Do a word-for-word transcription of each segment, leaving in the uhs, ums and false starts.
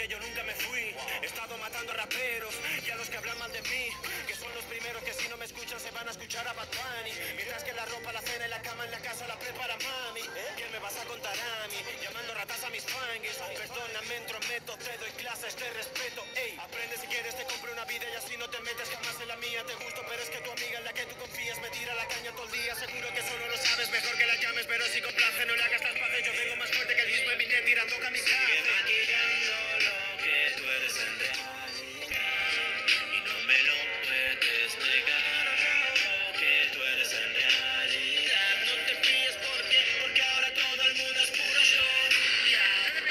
que yo nunca me fui. He estado matando raperos y a los que hablan mal de mí, que son los primeros que si no me escuchan se van a escuchar a Bad Bunny. Mientras que la ropa, la cena y la cama en la casa la prepara mami. ¿Quién me vas a contar a mí? Llamando ratas a mis fangues. Perdóname, entrometo, te doy clases de respeto. Ey, aprende si quieres, te compro una vida y así no te metes jamás en la mía. Te gusto, pero es que tu amiga en la que tú confías me tira la caña todo el día. Seguro que solo lo sabes, mejor que la llames, pero si complace no le hagas las paces. Yo vengo más fuerte que el mismo Eminem tirando kamikaze. Sigue maquillando lo que tú eres en realidad y no me lo puedes negar. Lo que tú eres en realidad. No te fíes porque, porque ahora todo el mundo es puro show. Yeah. No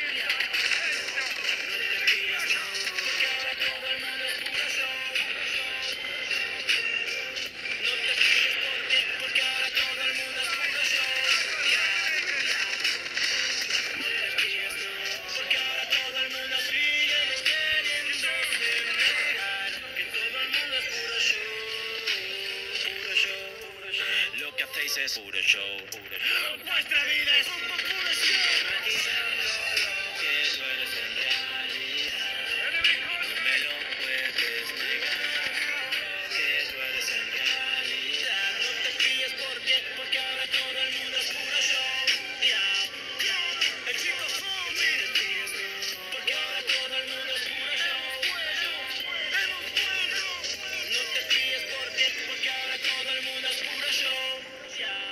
te fíes, no, porque ahora todo el mundo es puro show. No te fíes porque, porque ahora todo el mundo es puro show. No te fíes, no, porque ahora todo el mundo sigue queriendo negar que todo el mundo es puro show, puro show, puro show. Lo que hacéis es puro show, puro show. Vuestra vida es un poco puro show. Maquillando lo que tú eres en realidad. No me lo puedes negar. Lo que tú eres en realidad. No te fíes porque, porque ahora todo el mundo es puro show. Yeah, yeah. El chico zombie. No te fíes, no, porque ahora todo el mundo es puro show. No te fíes porque, porque ahora todo el mundo es puro show. Yeah.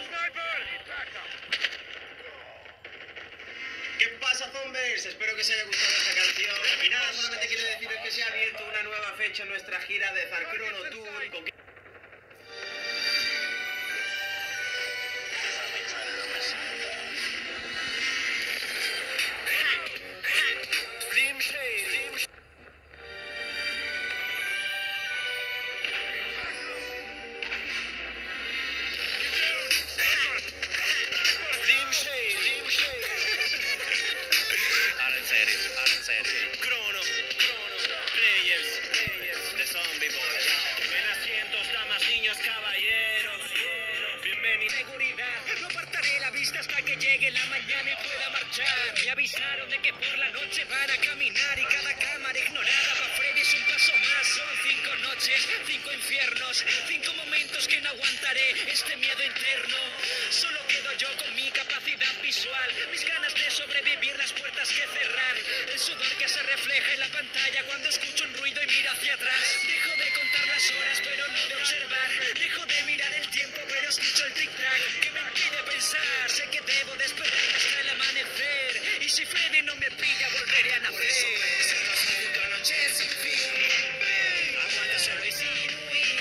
¿Qué pasa, zombies? Espero que os haya gustado esta canción. Y nada, solamente quiero deciros que se ha abierto una nueva fecha en nuestra gira de Zarcrono Tour. ¿Con qué? Slim Shady, Slim Shady. Slim Shady, Slim Shady. Ahora en serio, ahora en serio. Crono, Crono, Players, Players, de Zombie Boy. Ven asientos, damas, niños, caballeros. Bienvenidos. Seguridad, no apartaré la vista hasta que llegue la mañana y pueda marchar. Me avisaron de que por la noche van a caminar y cada cámara ignorada pa' Freddy es un paso más. Son cinco noches, cinco infiernos, cinco momentos que no aguantaré este miedo interno. Solo quedo yo con mi capacidad visual, mis ganas de sobrevivir, las puertas que cerrar, el sudor que se refleja en la pantalla cuando escucho un ruido y miro hacia atrás. Dejo de contar las horas pero no de observar, dejo de mirar el tiempo pero escucho el tic-tac que me impide pensar. Sé que debo despertar hasta el amanecer y si Freddy no me pilla volveré a nacer. Son cinco noches sin fin, aguanta solo y sin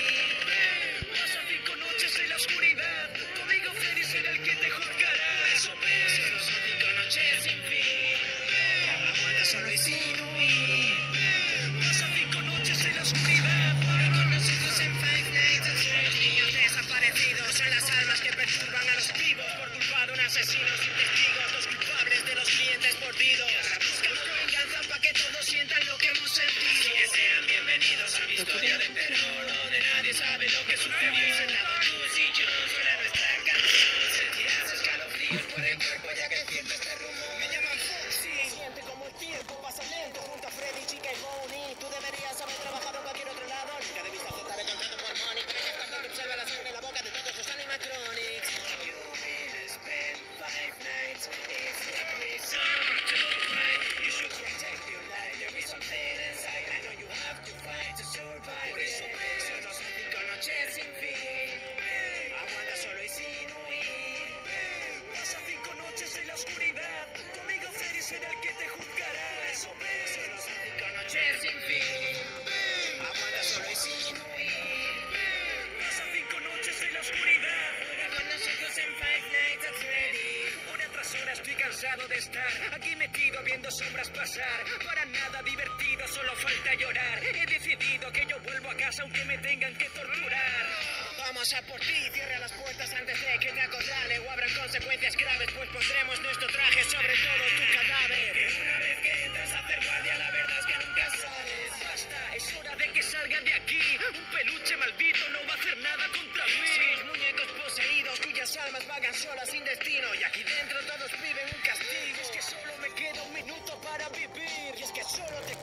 huir. Pasan cinco noches en la oscuridad, conmigo Freddy será el que te juzgará. Eso ves, son cinco noches sin fin, aguanta solo y sin huir. Pasan cinco noches en la oscuridad, reconocidos en Five Nights at Freddy's. Niños desaparecidos son las almas que perturban a los vivos por culpa de un asesino sin testigos, los culpables de los clientes mordidos. Buscando venganza para que todos sientan lo que hemos sentido. Que sean bienvenidos a mi historia de terror, donde nadie sabe lo que sucedió. Sentado tú y yo, suena nuestra canción. Sentirás escalofríos por el cuerpo ya que siento este rumor. Me llaman Foxy. Siente como el tiempo pasa lento junto a Freddy, Chica y Bonnie. Tú deberías haber trabajado en cualquier otro lado. Nunca debiste aceptar el contrato por money, pero ya cuando observa la sangre en la boca de todos los animatronics. You will spend five nights if every song to cry. You should protect your life. There is something inside. I know you have to fight to survive. Por eso son los cinco noches sin fin. Aguanta solo y sin huir. Pasa cinco noches en la oscuridad. Conmigo Freddy será el que te juzgará. Por eso son los cinco noches sin fin. Aguanta solo y sin huir. Pasa cinco noches en la oscuridad. Juega con nosotros en Five Nights at Freddy. Hora tras hora estoy cansado de estar aquí metido viendo sombras pasar. Para nada divertido, solo falta llorar. He decidido que yo vuelvo a casa aunque me tengan que torturar. Vamos a por ti, cierra las puertas antes de que te acorrale o habrán consecuencias graves, pues pondremos nuestro traje sobre todo tu cadáver. Que una vez que entras a hacer guardia, la verdad es que nunca sales. Basta, es hora de que salgan de aquí. Un peluche maldito no va a hacer nada contra mí. Seis muñecos poseídos cuyas almas vagan solas sin destino. Y aquí dentro todos viven un castigo. Es que solo me queda un minuto para vivir. Y es que solo te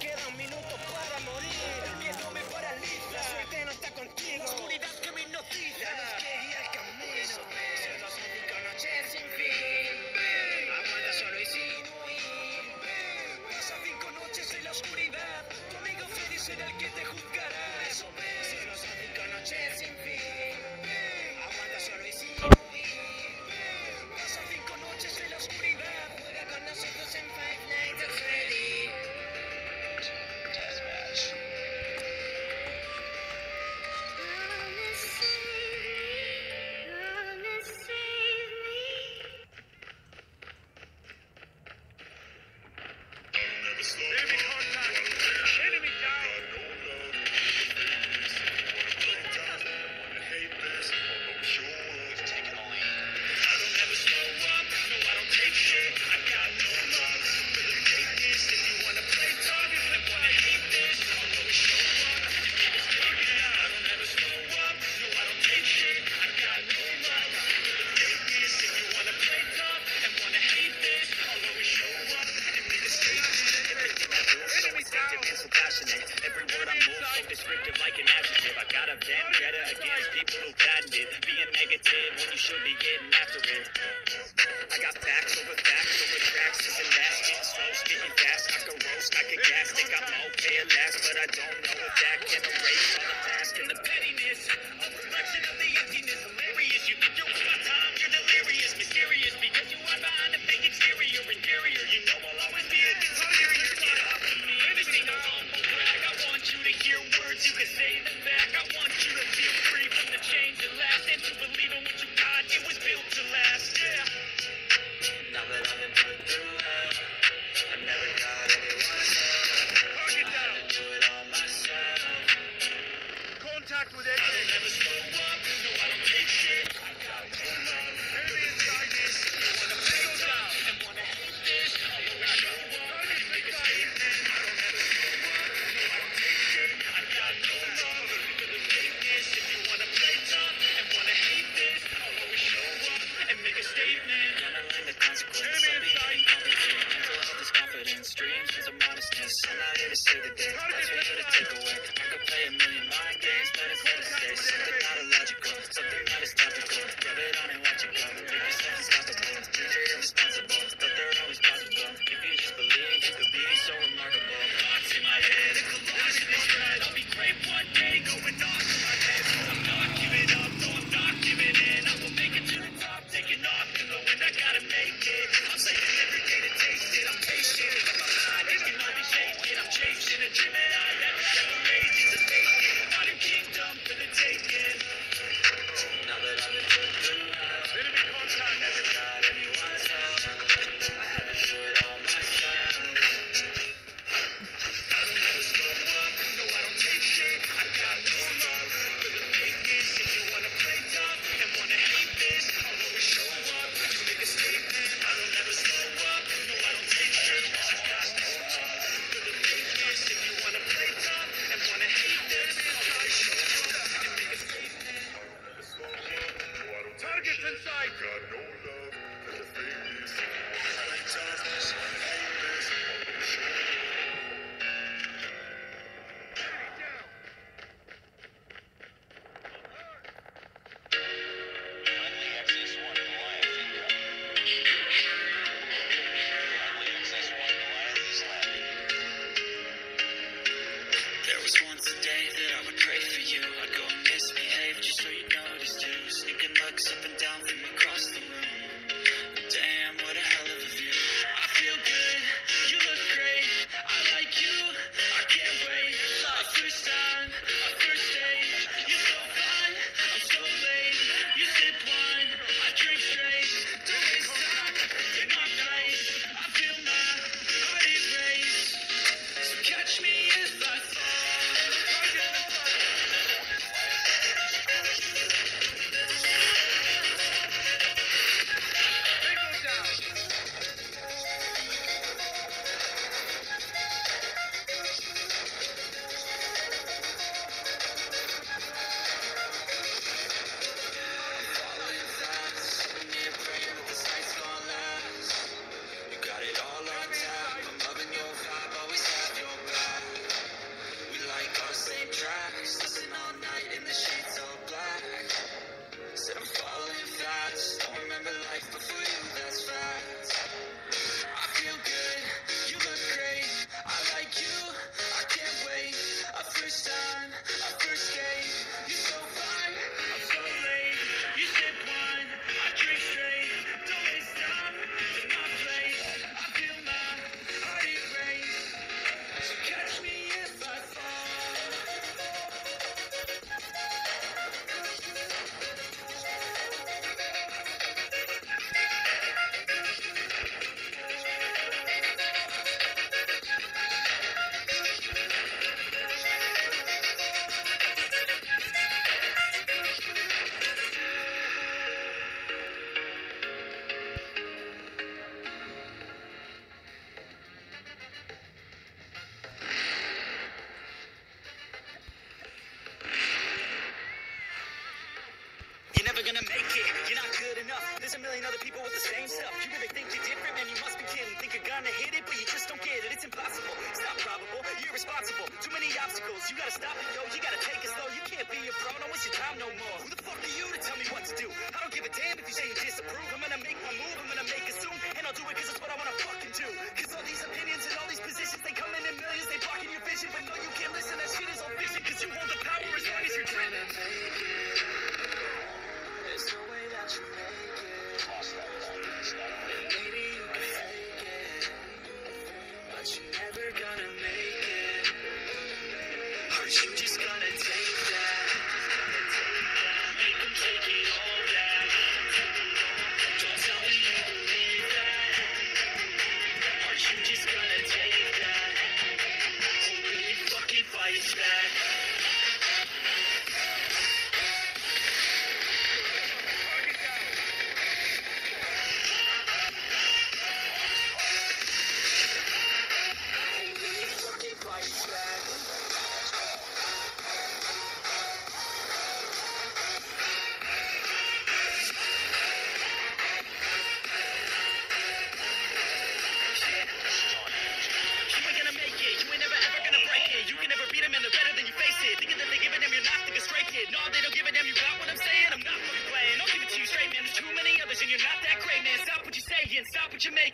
I don't know if that can erase all the past and the pettiness. A reflection of the emptiness, hilarious. You think you're worth my time, you're delirious, mysterious, because you are behind a fake exterior, inferior. You know I'll always be a bit superior. Get off of me, this ain't no humble brag. I want you to hear words, you can say them back. I want you to feel free from the chains that last, and to believe in what you got, it was built to last, yeah. Now that I've been put through hell, I never got anyone's help. I had to do it all myself. Contact with it. I don't ever slow up, no I don't take shit. I got no love, heavy inside this. You wanna play tough and wanna hate this, I'll always show up and make a statement. I don't ever slow up, no I don't take shit. I got no love for the fakeness. If you wanna play tough and wanna hate this, I'll always show up and make a statement. Gonna learn the consequence of being incompetent. Mental health is confidence, dreams is a modestness. I'm not here to save the day, that's for you to take away. I could play a million mind games, but it's better to say something not illogical, something that is topical. Rub it on and watch it go. Make yourself unstoppable. Dreams are irresponsible, but they're always possible. If you just believe, you could be so remarkable. Thoughts in my head, a collage in this thread. I'll be great one day, going off in my head. I'm not giving up, no I'm not giving in. I will make it to the top, taking off in the wind. I gotta make it. I'm saving every day to taste it. I'm patient, I'm alive, it can all be shaken. I'm chasing a dream that I never ever made. It's a fake, modern kingdom for the taking. Now that I've been put through hell, Enemy contact.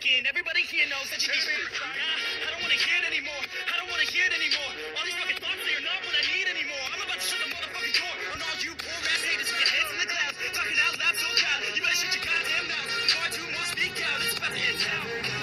skin. Everybody here knows that you need me. I don't want to hear it anymore. I don't want to hear it anymore. All these fucking thoughts, they're not what I need anymore. I'm about to shut the motherfucking door on all you poor ass haters with your heads in the clouds. Talking out loud so proud. You better shut your goddamn mouth. Far too much speak out. It's about to end town.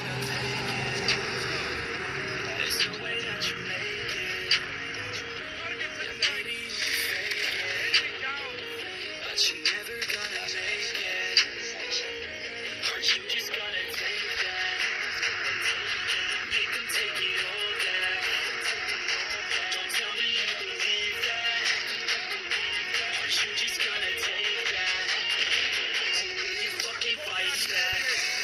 There's no way that you make it. Maybe you fake it. But you're never gonna make it. Aren't you just gonna take that? Make them take it all back. Don't tell me you believe that. Aren't you just gonna take that? Will you fucking fight back?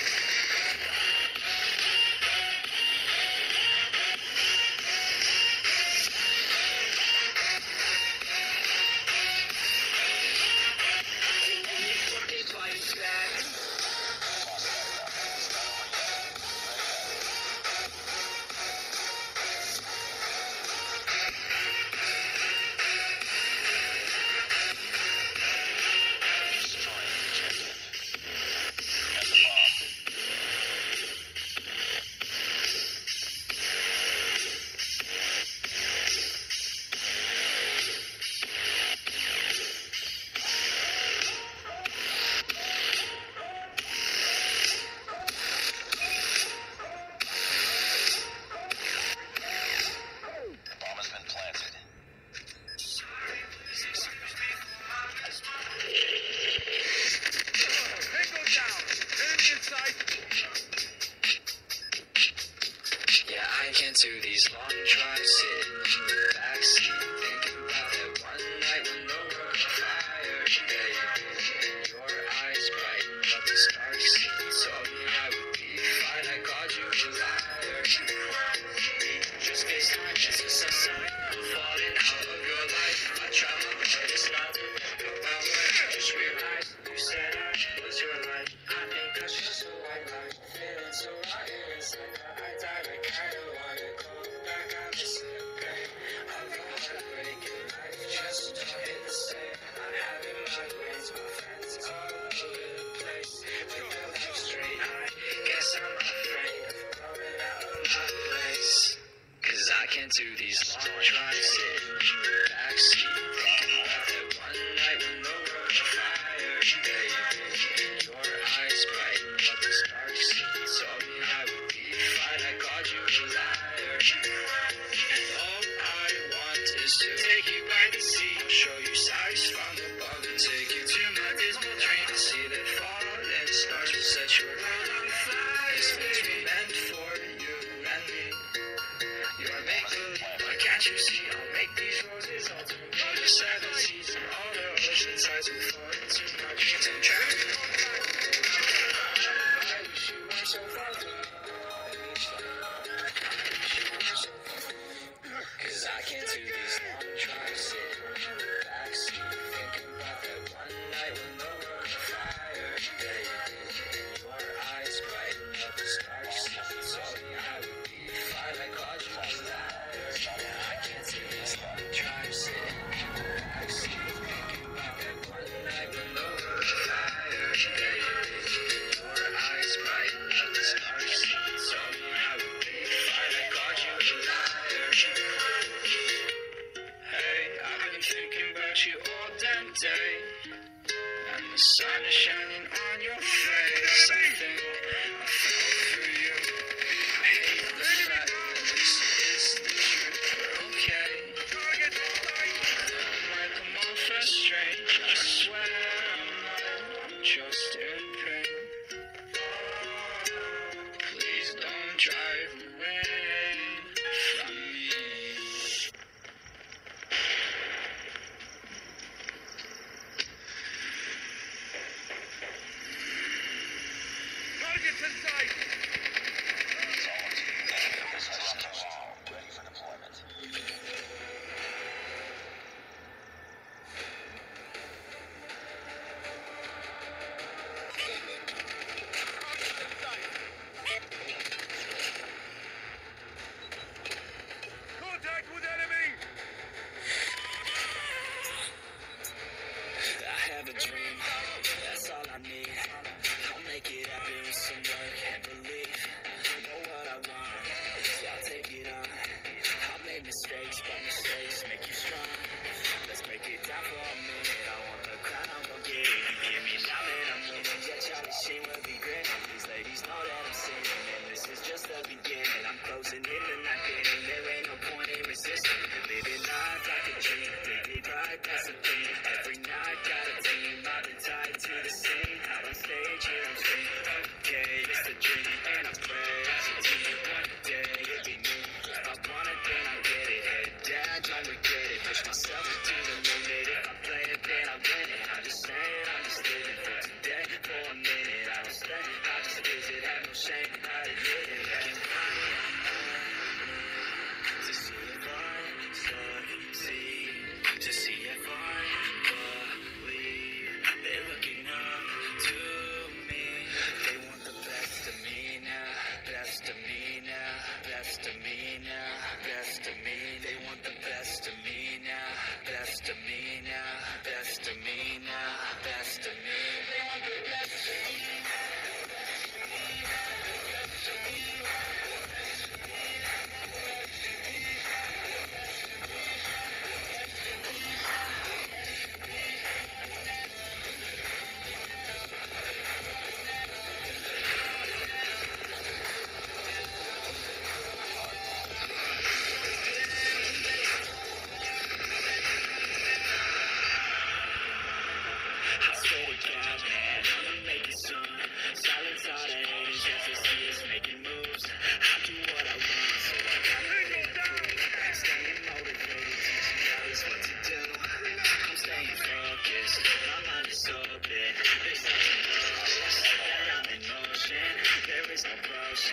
Will you fucking fight back? Bomb has been planted. Tango down. Enemy inside. Yeah, I can't do these long drives sitting in the backseat, thinking about that one night when the world was fire. Baby, your eyes brighten up the spark scene. Told me I would be fine. I called you a liar. Just based on just a sign of falling out of your life. I try my hardest not to think about what I just realized. You said I was your life. I think that's just a white lie. Feeling so rotten inside. I died. I kinda wanna go back. I miss the pain of a heartbreaking life. Just don't hit the same. I'm having migraines. My friends all over the place. With the left straight. I guess I'm afraid of coming out of my place. Cause I can't do these long drives sitting in the backseat, thinking about that one night when the world was fire. Baby, your eyes brighten up the spark scene. Told me I would be fine. I called you a liar. And all I want is to take you by the sea. I'll show you sights from above and take you to my dismal dream. See that falling stars will set your world on fire. This makes me meant for you and me. You're make-believe, why can't you see? I'll make these roses all turn blue. The seven seas and all the ocean tides will fall into my dreams and trapped. I wish you weren't so far from me. Cause I can't do these long drives sitting in the backseat, thinking about that one night when the world was fire. Baby, your eyes brighten up the spark scene. Told me I would be fine. I called you a liar. I can't do these long drives sitting in the backseat, thinking about that one night when the world was fire.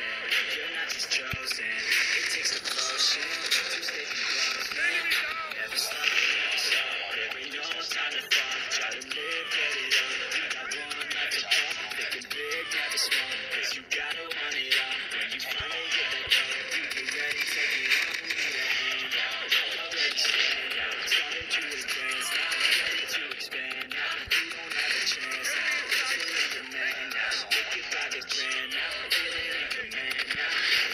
You're not just chosen. It takes devotion to stay close. Never stop, never stop. There ain't no time to fall. Try to live, get it up. You got one life to pop. Thinking big, never small. Cause you gotta want it all. When you finally get that call, you get ready, take it on. Need a hand out. Already stand out. Starting to advance now. Ready to expand now. You don't have a chance now. Feeling the man now. Make it by the grand now. Feeling in command now.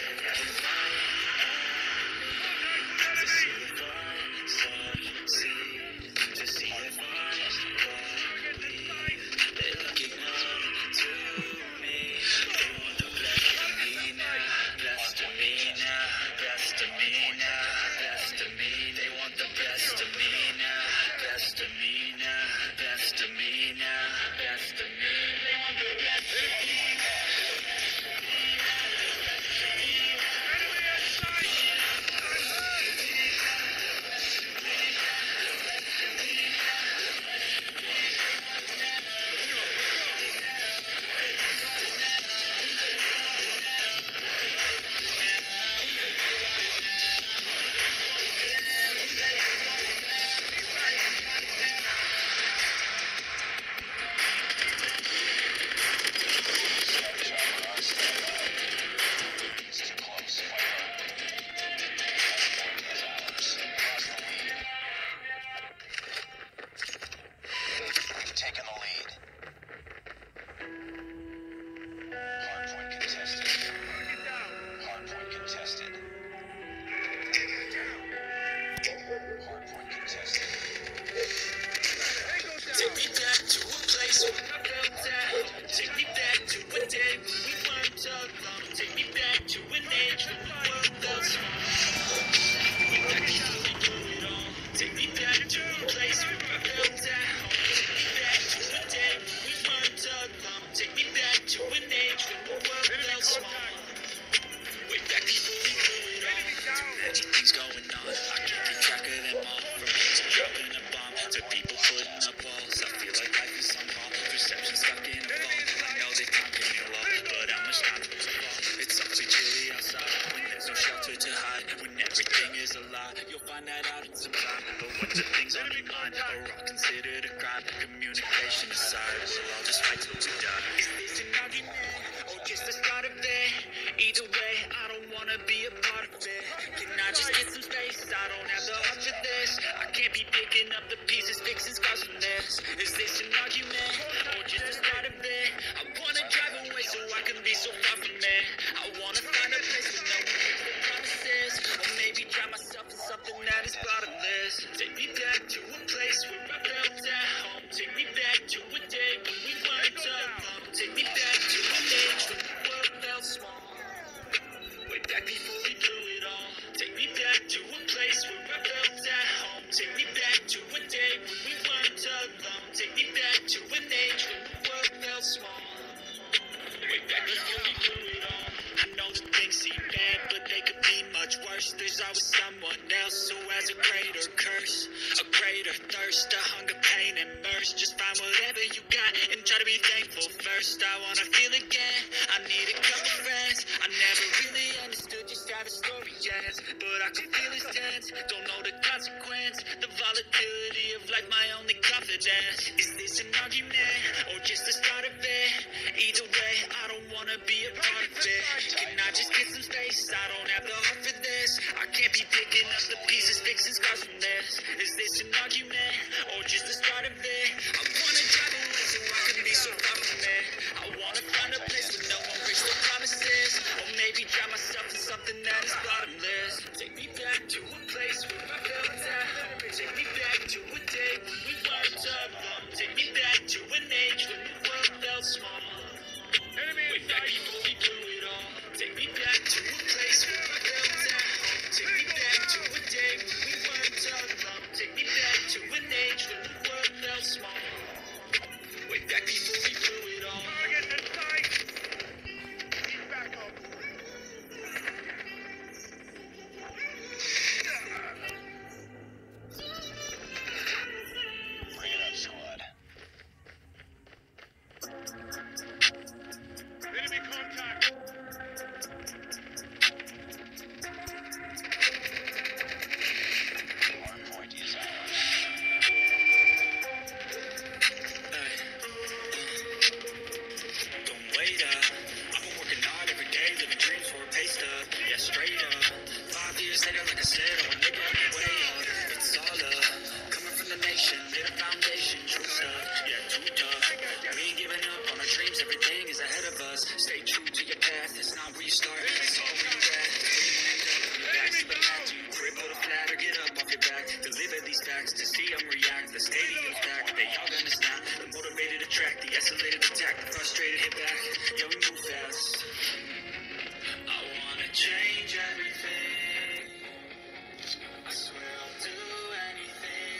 To see if I succeed. To see if I lead. They're looking up to me. They want the best of me now. Best of me now. Best of me now. Best of me. They want the best of me now. Best of me now. Best of me now. Best of me. They want the best of me now. It's too close. Is ours. Lost the lead. We've taken the lead. Hardpoint contested. Hardpoint contested. Hardpoint contested. Take me back to a place where I felt at home. Take me back to a day when we weren't alone. Take me back to an age when the world felt small. Way back before we knew it all. Take me back to a place where I felt at home. Take me back to a day when we weren't alone. Take me back to an age when the world felt small. Way back before we knew it all. Too many things going on. I can't keep track of them all. From music dropping a bomb to people putting up walls. I feel like life is somehow perception stuck in a vault. I know that time can heal all, but how much time to fall? It's awfully chilly outside when there's no shelter to hide. When everything is a lie, you'll find that out in some time. But when the things on your mind are all considered a crime, communication aside, we'll all just fight till we die. Is this an argument or just the start of it? Either way, I don't wanna be a part of it. Can I just get some space? I don't have the heart for this. I can't be picking up the pieces, fixing scars from this. Is this an argument or just the start of it? I wanna drive away so I can be so far from it. I wanna find a place with no promises, or maybe drown myself in something that is bottomless. Take me back to a place where I felt at home. Take me back to a day when we weren't alone. Take me back to an age when the world felt small. Way back before we knew it all. Take me back to a place where I felt at home. Take me back to a day when we weren't alone. Take me back to an age when the world felt small. Way back before we knew it all. I know that things seem bad, but they could be much worse. There's always someone else who has a greater curse, a greater thirst, a hunger, pain, and mercy. Just find whatever you got and try to be thankful first. I wanna feel again. I need a couple friends. I never really understood just how the story ends, but I can feel his tense. Don't know the consequence. The volatility of life, my only confidence. Is this an argument or just the start of it? Either way, I don't wanna be a part of it. Can I just get some space? I don't have the heart for this. I can't be picking up the pieces, fixing scars from this. Is this an argument or just the start of it? I wanna drive away so I can be so far from it. I wanna find a place where no one breaks their promises, or maybe drown myself in something that is bottomless. Take me back to a place where I felt at home. Take me back to a day when we weren't alone. Take me back to an age when the world felt small. Way back before we knew it all. Take me back to a place where I felt at home. Take me back to a day when we weren't alone. Take me back to an age when the world felt small. Yeah, straight up. Five years later, like I said, I'm a nigga on the way up. It's all up. Coming from the nation, made a foundation, true stuff. Yeah, too tough. We ain't giving up on our dreams, everything is ahead of us. Stay true to your path, it's not where you start, it's all where you at. Where you end up, when your back's to the mat, do you cripple the flat or get up off your back? Deliver these facts to see them react. The stadium's packed, they all gonna snap. The motivated attract, the escalated attack, the frustrated hit back. Yeah, we move fast. I wanna change everything. I swear I'll do anything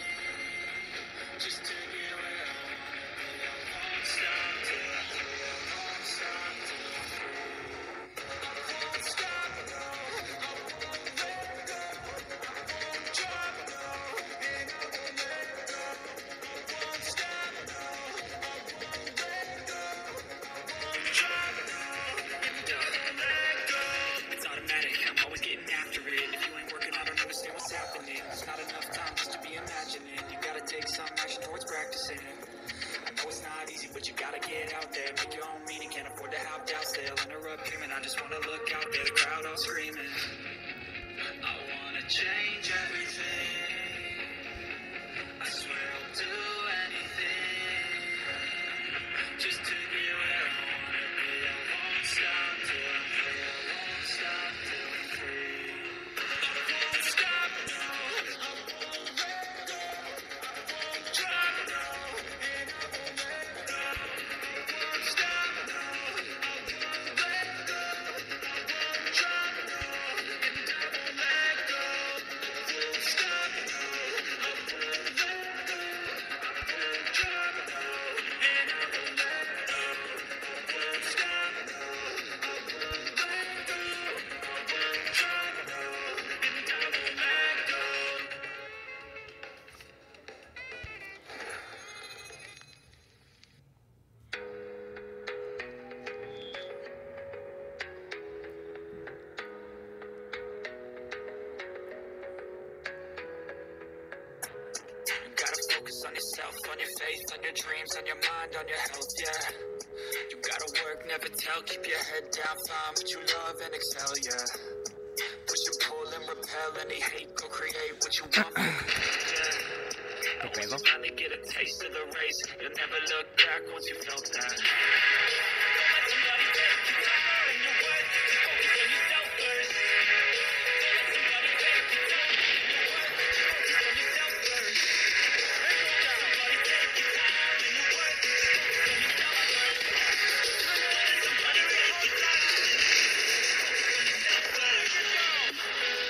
just to get where I wanna be. I won't stop till I free. I won't stop till I'm free. I won't stop, no. I won't let go. I won't drop, no. And I won't let go. I won't stop, no. I won't let go. I won't drop, no. And I won't let go. It's automatic, I'm always getting after it. If you ain't working, I don't understand what's happening. There's not enough time just to be imagining. You gotta take some action towards practicing. I know it's not easy, but you gotta get out there. Make your own meaning, can't afford to have doubts. They'll interrupt him, and I just wanna look out there. The crowd all screaming. I wanna change everything. I swear I'll do anything just to get where I wanna be. I won't stop till I'm free. I won't stop till I'm free. I won't stop, no. I won't let go. I won't drop, no. And I won't let go. I won't stop, no. I won't let go. I won't drop, no. And I won't let go. I won't stop, no. I won't let go. I won't drop, no. And I won't let go. I won't stop, no. I won't let go. I won't drop, no. And I won't let go. You gotta focus on yourself, on your faith, on your dreams, on your mind, on your health, yeah. You gotta work, never tell, keep your head down, find what you love and excel, yeah. Push and pull and repel any hate, go create what you want, yeah. ¿Qué pedo? Once you finally get a taste of the race, you'll never look back once you felt that. Don't let somebody take your time and your worth, just focus on yourself first. Don't let somebody take your time and your worth, just focus on yourself first. Don't let somebody take your time and your worth, just focus on yourself first. Don't let somebody take your time and your worth, just focus on yourself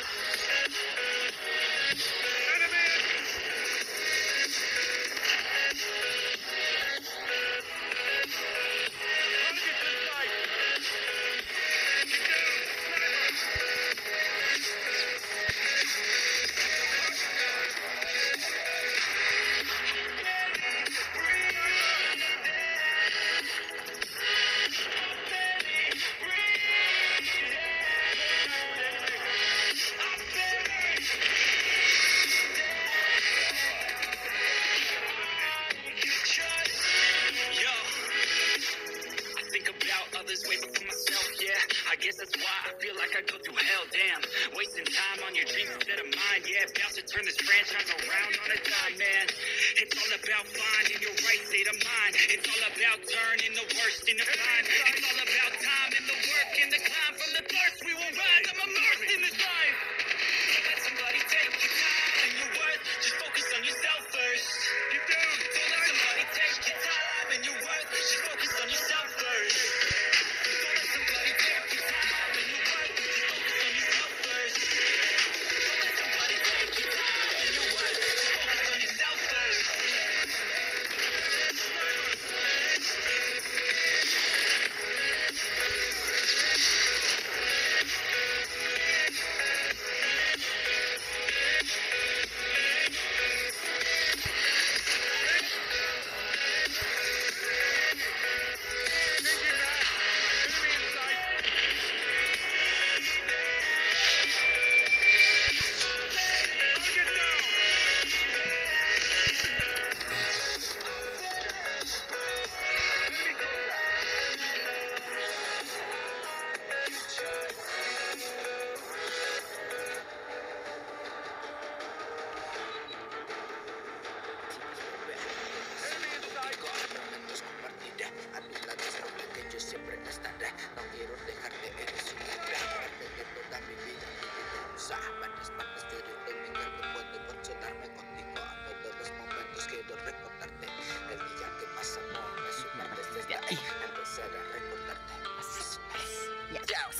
Yo, I think about others way before myself, yeah. I guess that's why I feel like I go through hell, damn. Wasting time on your dreams instead of mine, yeah. About to turn this franchise around on a dime, man. It's all about finding your right state of mind. It's all about turning the worst into fine. It's all about time and the work and the climb from the thirst. We will rise, I'm immersed in this life. Don't let somebody take your time and your worth. Just focus on yourself first. You do. Don't let somebody take your time and your worth. Just focus on yourself first. Don't let somebody take your time and your worth. Just focus on yourself first. Don't let somebody take your time and your worth. Just focus on yourself first.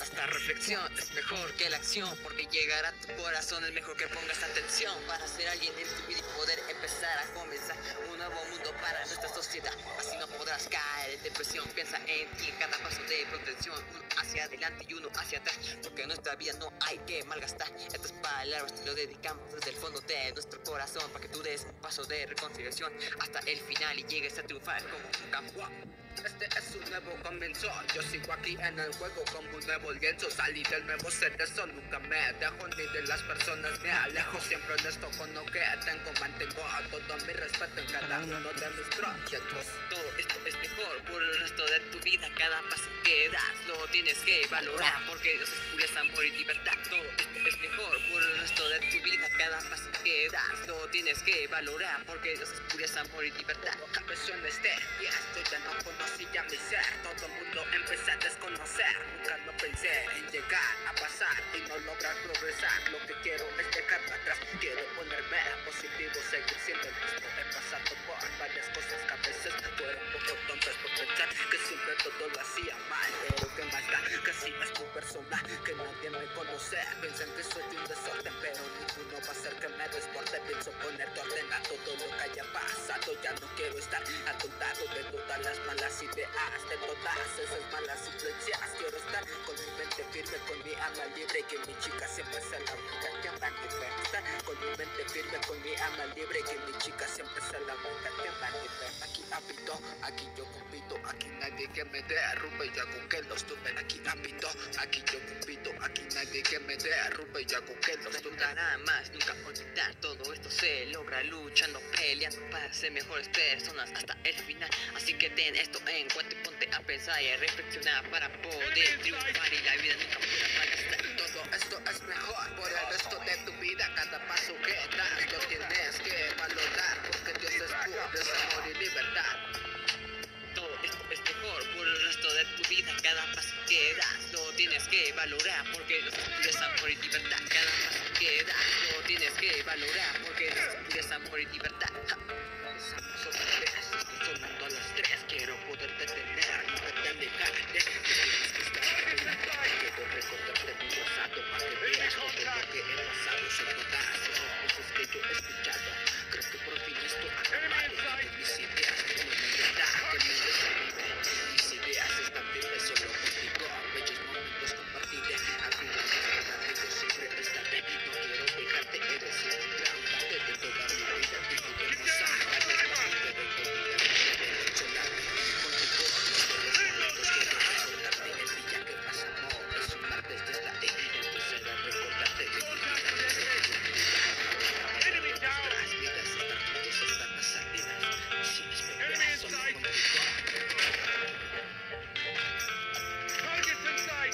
Esta reflexión es mejor que la acción, porque llegar a tu corazón es mejor que pongas atención para ser alguien en tu vida y poder empezar a comenzar un nuevo mundo para nuestra sociedad. Así no podrás caer en depresión. Piensa en ti en cada paso de protección, uno hacia adelante y uno hacia atrás, porque en nuestra vida no hay que malgastar. Estas palabras te lo dedicamos desde el fondo de nuestro corazón, para que tú des un paso de reconciliación hasta el final y llegues a triunfar como un campeón. Este es un nuevo comienzo, yo sigo aquí en el juego como un nuevo lienzo. Salí del nuevo ser, eso nunca me dejo, ni de las personas me alejo. Siempre honesto con lo que tengo, mantengo a todo mi respeto en cada uno de mis proyectos. Todo esto es mejor por el resto de tu vida, cada paso que das lo tienes que valorar, porque Dios es pureza, amor y libertad. Todo esto es mejor por el resto de tu vida, cada paso que das lo tienes que valorar, porque Dios es pureza, amor y libertad. Empezó en este día, yo ya no conocía mi ser, todo el mundo empecé a desconocer. Nunca lo pensé en llegar a pasar y no lograr progresar. Lo que quiero es dejar atrás, quiero ponerme positivo, seguir siendo el mismo. He pasado por varias cosas que a veces fueron un poco tontas por pensar que siempre todo lo hacía mal, pero que más da, que si es tu persona, que nadie me conoce. Piensan que soy un desorden, pero ninguno va a hacer que me desborde. Pienso ponerte orden a todo lo que haya pasado, ya no quiero estar atontado de todas las malas ideas, de todas esas malas influencias. Quiero estar con mi mente firme, con mi alma libre, que mi chica siempre sea la única que me anime. Estar con mi mente firme, con mi alma libre, que mi chica siempre sea la única que me anime. Aquí habito, aquí yo compito, aquí nadie que me derrumbe, ya con que los tumben. Aquí habito, aquí yo compito, aquí nadie que me derrumbe, ya con que los tumben. Nada más, nunca olvidar, todo esto se logra luchando, peleando para ser mejores personas hasta el final. Así que ten esto en cuenta y ponte a pensar y a reflexionar para poder triunfar y la vida nunca podrá fallar. Todo esto es mejor por el resto de tu vida, cada paso que das lo tienes que valorar, porque Dios es pureza, amor y libertad. Todo esto es mejor por el resto de tu vida, cada paso que das lo tienes que valorar, porque Dios es pureza, amor y libertad. Cada paso que das lo tienes que valorar, porque Dios es pureza, amor y libertad. Empezamos otra vez, estoy sonando a las tres, quiero poderte tener, no te alejarte, que tienes que estar conmigo. Quiero recordarte mi pasado para que veas todo lo que he pasado, son todas esas cosas que yo he escuchado. Creo que por fin esto ha acabado, que mis ideas tienen libertad, que me desarrollen. Mis ideas están firmes solo contigo, bellos momentos compartiré, amigos, amigos siempre estaré. No quiero dejarte, eres un gran parte de toda mi vida, y no te pasar, varias partes de tu vida, de consolarme contigo, no de los momentos quiero recordarte, el día que pasamos, es un martes de esta ahí, empezar a recordarte de mi vida. Nuestras vidas están juntos, están las salidas, si es bebé, solo contigo. Targets in sight.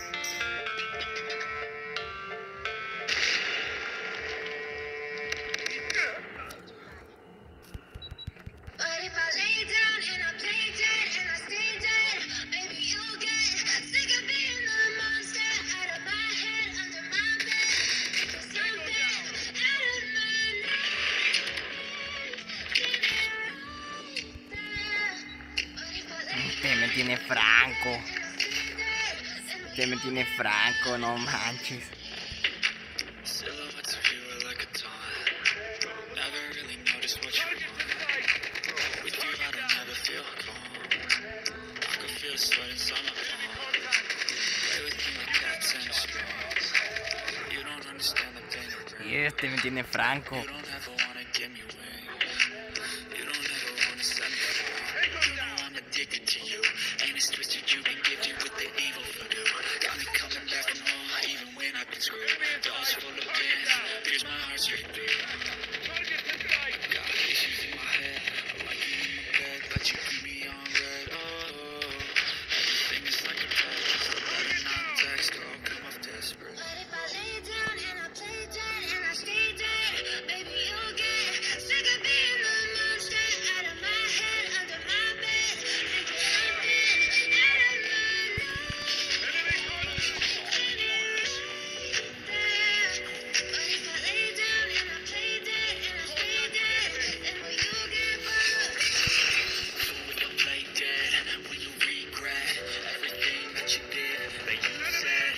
But if I lay down and I play dead and I stay dead, maybe you'll get sick of being the monster out of my head, under my bed, into something out of my name. Keep it right there. But if I lay Este me tiene franco. and I stay dead, then Este me tiene franco, no manches. Silhouettes of you are like a taunt. Never really noticed what you Targets want. in sight. With you, I don't ever feel calm. I can feel the sweat inside my palm. Play with me like cats and a straws. You don't understand the pain it brings. Y este me tiene franco. You don't ever wanna give me wings. You don't ever wanna set me free. You know I'm addicted to you. And it's twisted, you've been gifted with the evil voodoo. Got me coming back from home, even when I've been screwed. Dolls full of pins, pierce my heart straight through. Targets in sight. Got issues in my head, I like you in my bed, but you keep me on red. Oh, everything is like a test. Writing on text, girl, come off desperate. But if I lay down and I play dead and I stay dead, maybe you'll get sick of being the monster out of my head, under my bed, into something out of my But if I lay down and I play dead and I stay dead, then will you get bored? So when you play dead, will you regret everything that you did, that you said?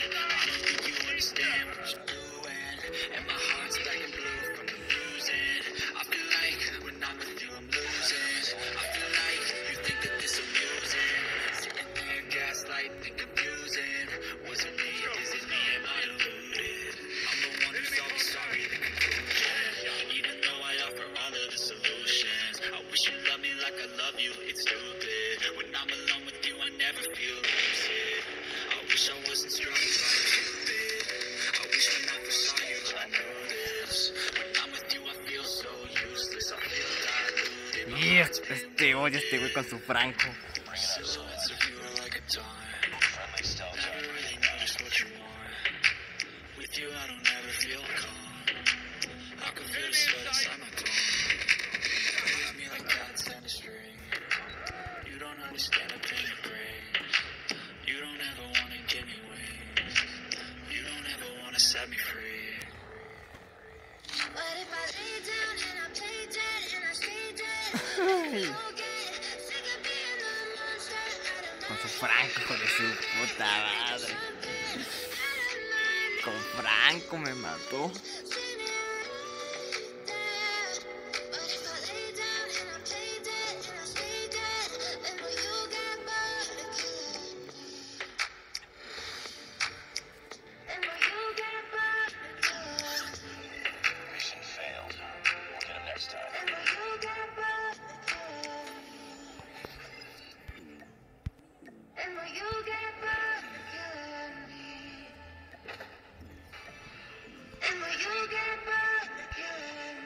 Este odio este güey con su Franco. Silhouettes of you are like a dime. Friendly stealth I don't really know just what you want. With you, I don't ever feel calm. I can feel the sweat inside my palm. Use me like cats and a string. You don't understand a pain of brain. You don't ever wanna give me wings. You don't ever wanna set me free. But if I lay down and I play dead and I stay dead, you'll get sick of being the monster out of Con my su Franco, hijo de su puta madre. Con Franco me mató. But if I lay down and I play dead and I stay dead, then will you get bored again? Then will you get bored again? mission failed. We'll get him next time. Then will you get bored again? Then will you get bored again? And will you get bored again?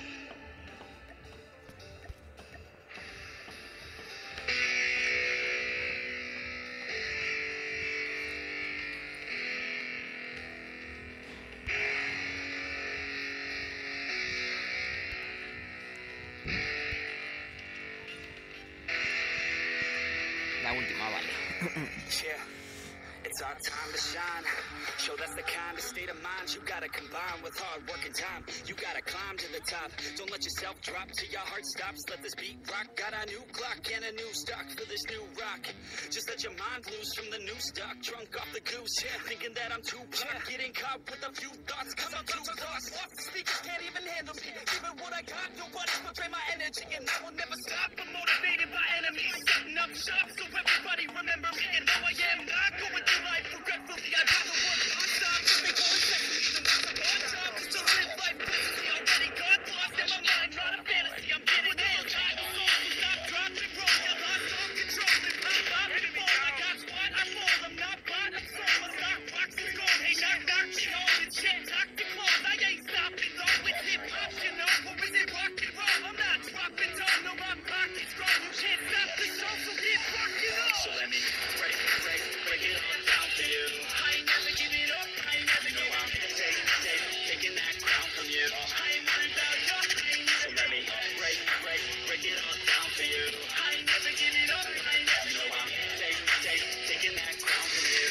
La última, vale. Yeah, it's our time to shine. Show that's the kind of state of mind you gotta combine with hard work and time. You gotta climb to the top. Don't let yourself drop till your heart stops. Let this beat rock. Got a new clock and a new stock for this new rock. Just let your mind loose from the new stock. Drunk off the goose, yeah. Thinking that I'm too pop. Getting caught with a few thoughts. Cause I'm too lost. Off the speakers can't even handle me. Even what I got, nobody's portray my energy. And I will never stop. I'm motivated by enemies. Setting up shop so everybody remember me. And though I am not going through life regretfully, I'd rather work non-stop than make all the sexy. Even though it's a hard job, to live life perfectly. Already got lost in my mind, not a fantasy. I'm getting all time. So stop, drop, and roll. You're lost on control. And pop, pop, and fall. I got squat, I fall. I'm not bought, I'm sold. My stock box is gone. Hey, knock, knock, shit on and shit. Talk to close. I ain't stopping though. It's hip-hop, you know. Or is it rock and roll? I'm not dropping down. No, my pocket's grown. You can't stop the show, so get rockin' on. So let me break, break, break it all down for you. I ain't never giving up. I ain't never You know giving I'm up. take, take, taking that crown from you. I ain't worried about you. I ain't So never let me break, break, break it all down for you. I ain't never giving up. I ain't never You know giving I'm up. take, take, taking that crown from you.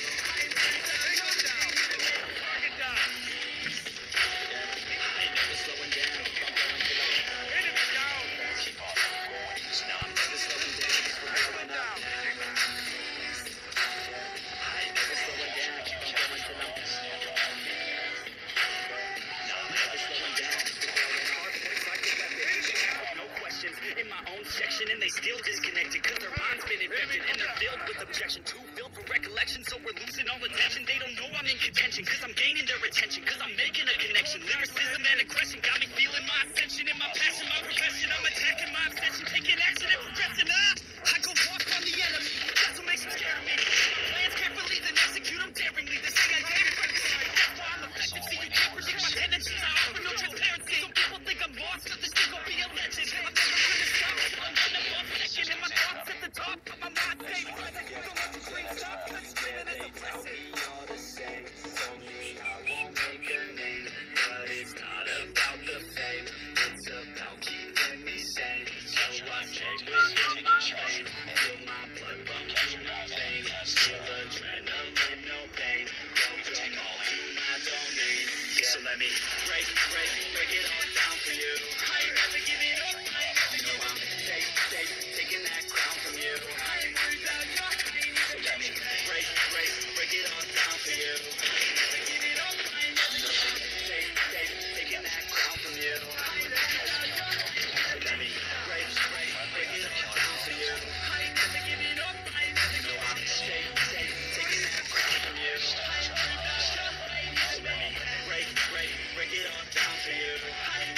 I ain't never slowing down. I'm going to the Enemy down. Keep on going. He's not. never slowing down. We're going up. I ain't never slowing down. Keep on going till I'm never slowing down. Hard points like a weapon. No questions in my own section, and they still disconnected because their mind's been infected and they're filled with objection. Too filled for recollection, so we're losing all attention. They don't know I'm in contention because I'm gaining their attention because I'm making a connection. Lyricism and aggression got me feeling my ascension in my passion, my profession. I'm attacking my obsession, taking action and progressing. Ah, I go off on the enemy. That's what makes them scare me. Plans carefully, then execute them daringly. They say I gave it from the start. That's why I'm effective. See, you can't predict my tendencies. I offer no transparency. Some people think I'm lost, but this thing gon' be a legend. I'm never gonna stop. I'm in a obsession, and my thoughts at the top. But my mind stays present. Don't let the dream stop. Let's spin it as a blessing. All the same, told me I won't make a name, but it's not about the fame, it's about keeping me sane. So I take this in my vein, feel my blood pumping in my veins, feel adrenaline, no pain, welcome all to my domain. So let me break, break, break it all down for you. I ain't never giving up. I ain't never You know I'm take, take, taking that crown from you. I ain't worried about you. I ain't So never let me break, break, break it all down for you. giving up. I ain't never You know I'm take, take, taking that crown from you. So let me break, break, break it all down for you. I ain't never giving up. I ain't never You know I'm take, take, taking that crown from you. So let me break, break, break it all down for you. I ain't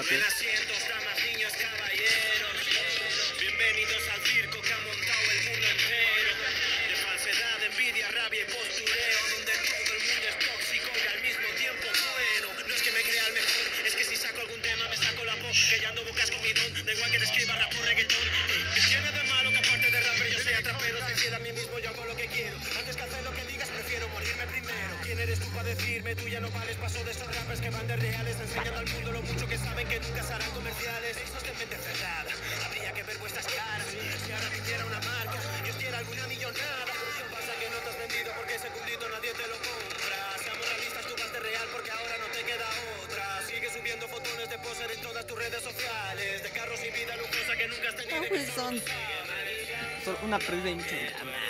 bigotes. Tomen asientos, damas, niños, caballeros. Bienvenidos al circo que ha montado el mundo entero. De falsedad, envidia, rabia y postureo, donde todo el mundo es tóxico y al mismo tiempo bueno. No es que me crea el mejor, es que si saco algún tema me saco la voz. Que ya ando buscas con mi don, da igual que te escriba rap o reggaetón. ¿Qué tiene de malo que aparte de rapper yo sea trapero? Soy fiel a mí mismo, yo hago lo que quiero. Antes que hacer lo que digas, prefiero morirme primero. ¿Quién eres tú para decirme? Tú ya no vales. Paso de esos rappers que van de reales, enseñando al mundo lo mucho que saben que nunca serán comerciales. Esos de mente cerrada, habría que ver vuestras caras. Si ahora viniera una marca y os diera alguna millonada. Pasa que no te has vendido porque ese culito nadie te lo compra. Seamos realistas, tú vas de real porque ahora no te queda otra. Sigue subiendo fotones de poser en todas tus redes sociales. De carros y vida lujosa que nunca has tenido. Ah, pues son. Son una pérdida de muchas ganas.